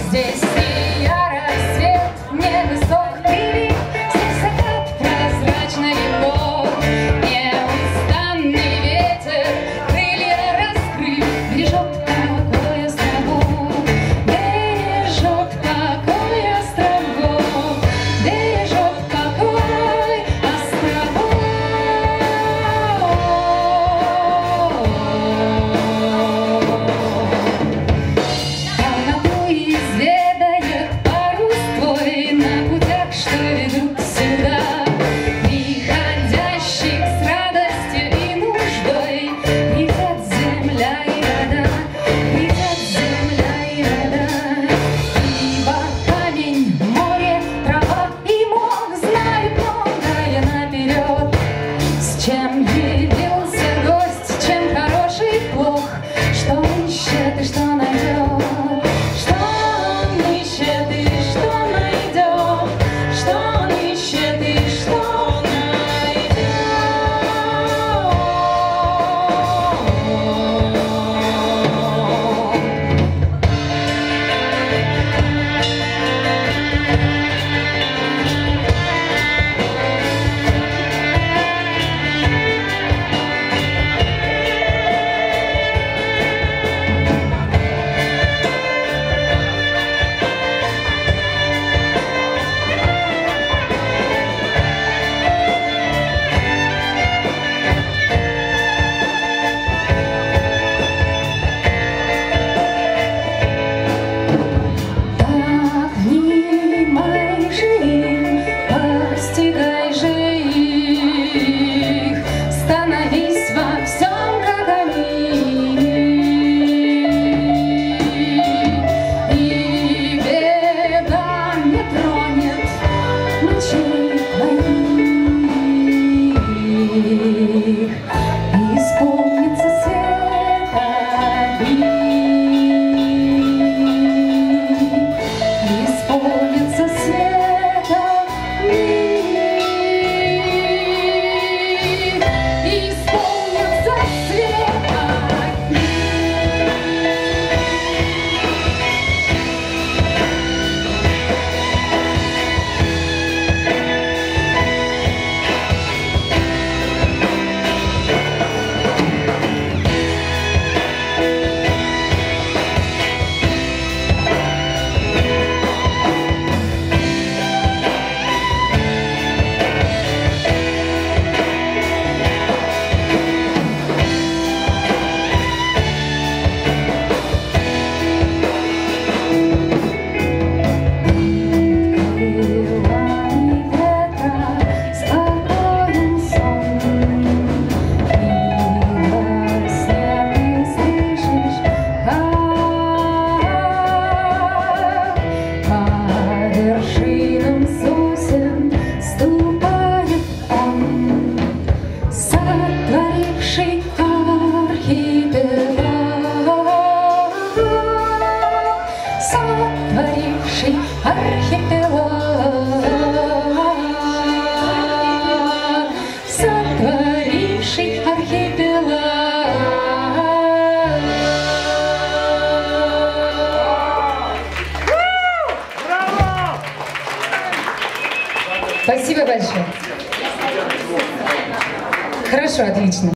Здесь и рассвет, невысок прилив, здесь закат прозрачно легко. Неустанный ветер, крылья раскрыв, бережет покой островов, бережет покой островов, бережет покой островов. Полноту изведает парус твой на путях, что ведут сюда, приходящих с радостью и нуждой. Придет земля и вода, придет земля и вода, ибо камень, море, трава и мох знают многое наперед. С чем явился гость, чем хороший плох, что он ищет и что найдет, что он ищет и что найдет, что он ищет и что найдет. Так внимай же им, постигай же их, становись во всем, как они, и беда не тронет ночей твоих, исполнится света исполнится света мир, исполнится света мир. Сотворивший архипелаг, сотворивший архипелаг. Спасибо большое. Хорошо, отлично.